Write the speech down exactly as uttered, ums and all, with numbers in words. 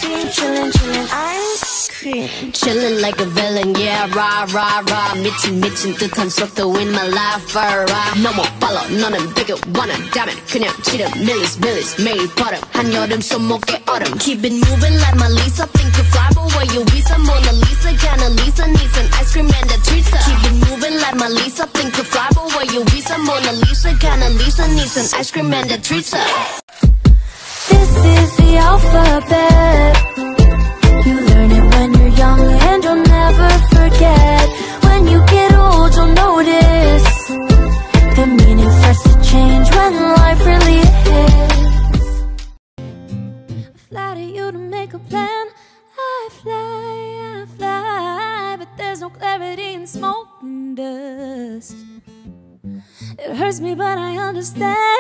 cream, chillin', chillin', ice cream. Chillin' like a villain, yeah, rah, rah, rah. 미친, 미친 듯한 속도 in my life, alright. No more follow, 너는 되게 원한다면 그냥 지름, 밀리스, 밀리스, 매일 버릇. 한여름 손목에 얼음. Keep it moving like my Lisa. Think you fly, but where you visa? Mona Lisa, kinda Lisa, needs an ice cream and a treat. Keep it moving like my Lisa. Think you fly, but where you visa? Mona Lisa, kinda Lisa, needs an ice cream and a treat. This is the alphabet. You learn it when you're young and you'll never forget. When you get old you'll notice the meaning starts to change when life really hits. I fly to you to make a plan. I fly, I fly, but there's no clarity in smoke and dust. It hurts me but I understand.